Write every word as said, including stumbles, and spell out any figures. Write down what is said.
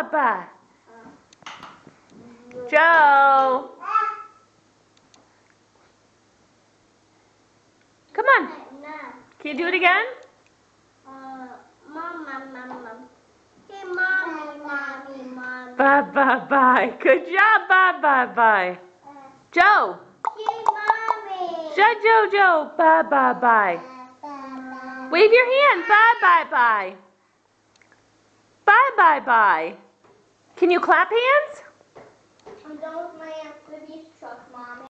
bye bye. Joe. Come on. Can you do it again? Uh, mom, mom, mom, mom. Hey, mommy, mommy, mommy. Bye bye bye. Good job. Bye bye bye. Joe. Hey, mommy. Joe, Joe, Joe. Bye bye bye. Wave your hand. Bye bye bye. Bye bye bye. Can you clap hands? I'm done with my activities truck, mommy.